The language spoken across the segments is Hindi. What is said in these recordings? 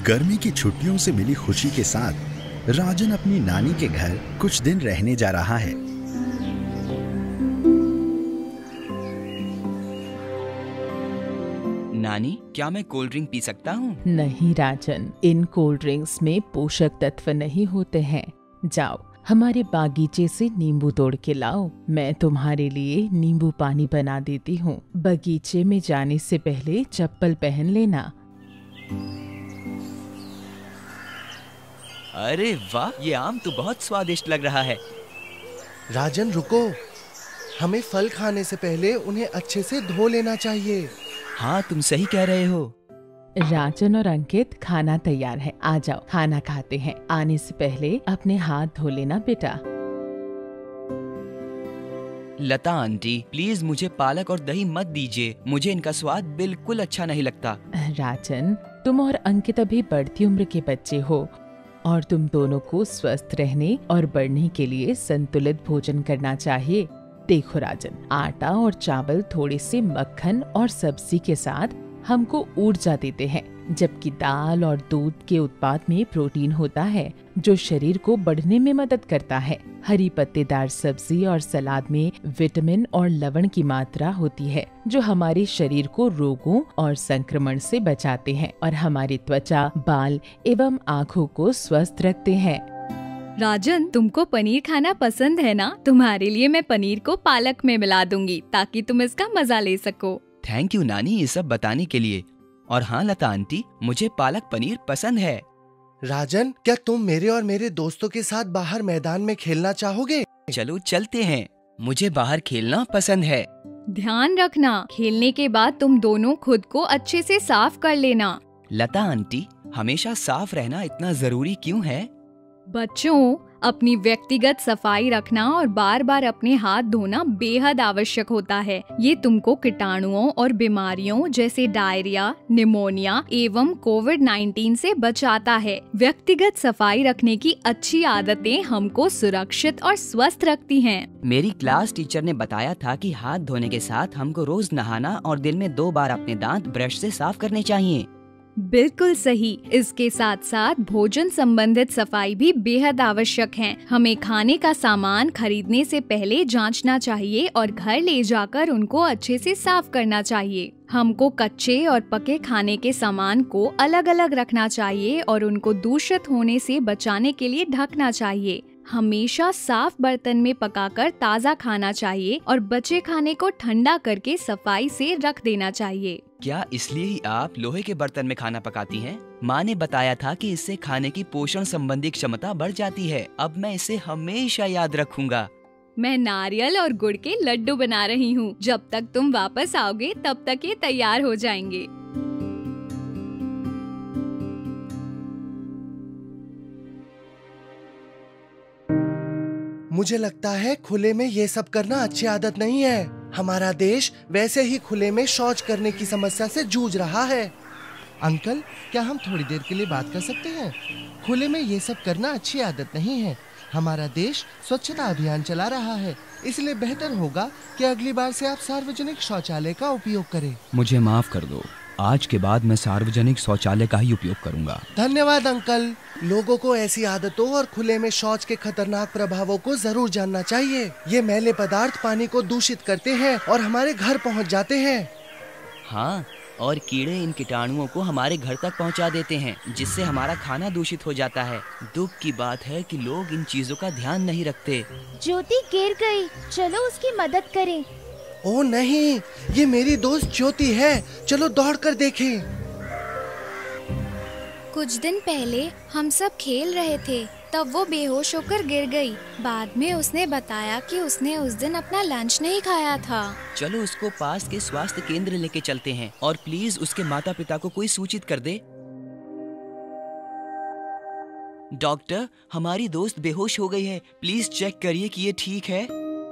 गर्मी की छुट्टियों से मिली खुशी के साथ राजन अपनी नानी के घर कुछ दिन रहने जा रहा है। नानी, क्या मैं कोल्ड ड्रिंक पी सकता हूँ? नहीं राजन, इन कोल्ड ड्रिंक्स में पोषक तत्व नहीं होते हैं। जाओ हमारे बागीचे से नींबू तोड़ के लाओ, मैं तुम्हारे लिए नींबू पानी बना देती हूँ। बगीचे में जाने से पहले चप्पल पहन लेना। अरे वाह, ये आम तो बहुत स्वादिष्ट लग रहा है। राजन रुको, हमें फल खाने से पहले उन्हें अच्छे से धो लेना चाहिए। हाँ, तुम सही कह रहे हो। राजन और अंकित, खाना तैयार है, आ जाओ खाना खाते हैं। आने से पहले अपने हाथ धो लेना बेटा। लता आंटी, प्लीज मुझे पालक और दही मत दीजिए, मुझे इनका स्वाद बिल्कुल अच्छा नहीं लगता। राजन, तुम और अंकित अभी बढ़ती उम्र के बच्चे हो और तुम दोनों को स्वस्थ रहने और बढ़ने के लिए संतुलित भोजन करना चाहिए। देखो राजन, आटा और चावल थोड़े से मक्खन और सब्जी के साथ हमको ऊर्जा देते हैं, जबकि दाल और दूध के उत्पाद में प्रोटीन होता है जो शरीर को बढ़ने में मदद करता है। हरी पत्तेदार सब्जी और सलाद में विटामिन और लवण की मात्रा होती है जो हमारे शरीर को रोगों और संक्रमण से बचाते हैं और हमारी त्वचा, बाल एवं आँखों को स्वस्थ रखते हैं। राजन, तुमको पनीर खाना पसंद है ना? तुम्हारे लिए मैं पनीर को पालक में मिला दूंगी ताकि तुम इसका मजा ले सको। थैंक यू नानी, ये सब बताने के लिए। और हाँ लता आंटी, मुझे पालक पनीर पसंद है। राजन, क्या तुम मेरे और मेरे दोस्तों के साथ बाहर मैदान में खेलना चाहोगे? चलो चलते हैं, मुझे बाहर खेलना पसंद है। ध्यान रखना, खेलने के बाद तुम दोनों खुद को अच्छे से साफ कर लेना। लता आंटी, हमेशा साफ रहना इतना जरूरी क्यों है? बच्चों, अपनी व्यक्तिगत सफाई रखना और बार बार अपने हाथ धोना बेहद आवश्यक होता है। ये तुमको कीटाणुओं और बीमारियों जैसे डायरिया, निमोनिया एवं कोविड-19 से बचाता है। व्यक्तिगत सफाई रखने की अच्छी आदतें हमको सुरक्षित और स्वस्थ रखती हैं। मेरी क्लास टीचर ने बताया था कि हाथ धोने के साथ हमको रोज नहाना और दिन में 2 बार अपने दांत ब्रश से साफ करने चाहिए। बिल्कुल सही। इसके साथ साथ भोजन संबंधित सफाई भी बेहद आवश्यक है। हमें खाने का सामान खरीदने से पहले जांचना चाहिए और घर ले जाकर उनको अच्छे से साफ करना चाहिए। हमको कच्चे और पके खाने के सामान को अलग अलग रखना चाहिए और उनको दूषित होने से बचाने के लिए ढकना चाहिए। हमेशा साफ बर्तन में पकाकर ताज़ा खाना चाहिए और बचे खाने को ठंडा करके सफाई से रख देना चाहिए। क्या इसलिए ही आप लोहे के बर्तन में खाना पकाती हैं? माँ ने बताया था कि इससे खाने की पोषण संबंधी क्षमता बढ़ जाती है। अब मैं इसे हमेशा याद रखूंगा। मैं नारियल और गुड़ के लड्डू बना रही हूँ। जब तक तुम वापस आओगे तब तक ये तैयार हो जाएंगे। मुझे लगता है खुले में ये सब करना अच्छी आदत नहीं है। हमारा देश वैसे ही खुले में शौच करने की समस्या से जूझ रहा है। अंकल, क्या हम थोड़ी देर के लिए बात कर सकते हैं? खुले में ये सब करना अच्छी आदत नहीं है। हमारा देश स्वच्छता अभियान चला रहा है, इसलिए बेहतर होगा कि अगली बार से आप सार्वजनिक शौचालय का उपयोग करें। मुझे माफ कर दो, आज के बाद मैं सार्वजनिक शौचालय का ही उपयोग करूंगा। धन्यवाद अंकल। लोगों को ऐसी आदतों और खुले में शौच के खतरनाक प्रभावों को जरूर जानना चाहिए। ये मैले पदार्थ पानी को दूषित करते हैं और हमारे घर पहुंच जाते हैं। हाँ, और कीड़े इन कीटाणुओं को हमारे घर तक पहुंचा देते हैं, जिससे हमारा खाना दूषित हो जाता है। दुख की बात है कि लोग इन चीजों का ध्यान नहीं रखते। ज्योति गिर गई, चलो उसकी मदद करें। ओह नहीं, ये मेरी दोस्त ज्योति है, चलो दौड़कर देखें। कुछ दिन पहले हम सब खेल रहे थे, तब वो बेहोश होकर गिर गई। बाद में उसने बताया कि उसने उस दिन अपना लंच नहीं खाया था। चलो उसको पास के स्वास्थ्य केंद्र लेके चलते हैं और प्लीज उसके माता पिता को कोई सूचित कर दे। डॉक्टर, हमारी दोस्त बेहोश हो गई है, प्लीज चेक करिए कि ये ठीक है।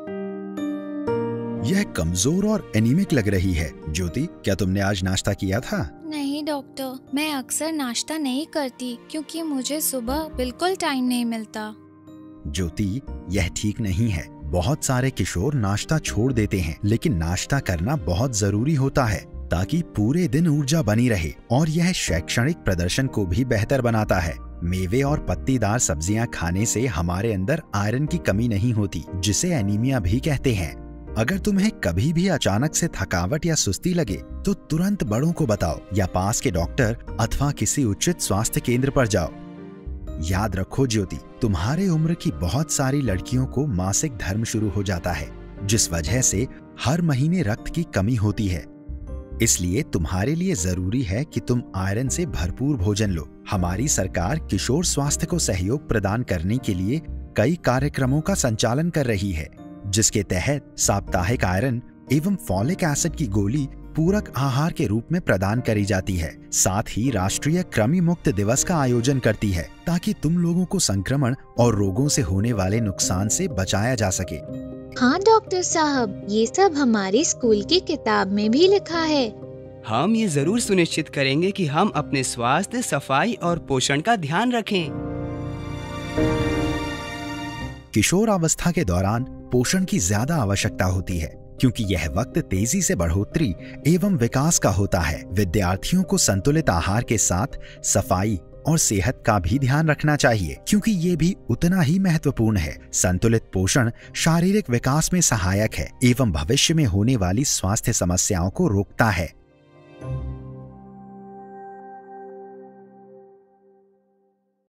यह कमजोर और एनीमिक लग रही है। ज्योति, क्या तुमने आज नाश्ता किया था? नहीं डॉक्टर, मैं अक्सर नाश्ता नहीं करती क्योंकि मुझे सुबह बिल्कुल टाइम नहीं मिलता। ज्योति, यह ठीक नहीं है। बहुत सारे किशोर नाश्ता छोड़ देते हैं, लेकिन नाश्ता करना बहुत जरूरी होता है। ताकि पूरे दिन ऊर्जा बनी रहे, और यह शैक्षणिक प्रदर्शन को भी बेहतर बनाता है। मेवे और पत्तीदार सब्जियां खाने से हमारे अंदर आयरन की कमी नहीं होती, जिसे एनीमिया भी कहते हैं। अगर तुम्हें कभी भी अचानक से थकावट या सुस्ती लगे तो तुरंत बड़ों को बताओ या पास के डॉक्टर अथवा किसी उचित स्वास्थ्य केंद्र पर जाओ। याद रखो ज्योति, तुम्हारे उम्र की बहुत सारी लड़कियों को मासिक धर्म शुरू हो जाता है, जिस वजह से हर महीने रक्त की कमी होती है। इसलिए तुम्हारे लिए जरूरी है कि तुम आयरन से भरपूर भोजन लो। हमारी सरकार किशोर स्वास्थ्य को सहयोग प्रदान करने के लिए कई कार्यक्रमों का संचालन कर रही है, जिसके तहत साप्ताहिक आयरन एवं फॉलिक एसिड की गोली पूरक आहार के रूप में प्रदान करी जाती है। साथ ही राष्ट्रीय कृमि मुक्त दिवस का आयोजन करती है, ताकि तुम लोगों को संक्रमण और रोगों से होने वाले नुकसान से बचाया जा सके। हाँ डॉक्टर साहब, ये सब हमारी स्कूल की किताब में भी लिखा है। हम ये जरूर सुनिश्चित करेंगे कि हम अपने स्वास्थ्य, सफाई और पोषण का ध्यान रखें। किशोर अवस्था के दौरान पोषण की ज्यादा आवश्यकता होती है, क्योंकि यह वक्त तेजी से बढ़ोतरी एवं विकास का होता है। विद्यार्थियों को संतुलित आहार के साथ सफाई और सेहत का भी ध्यान रखना चाहिए, क्योंकि ये भी उतना ही महत्वपूर्ण है। संतुलित पोषण शारीरिक विकास में सहायक है एवं भविष्य में होने वाली स्वास्थ्य समस्याओं को रोकता है।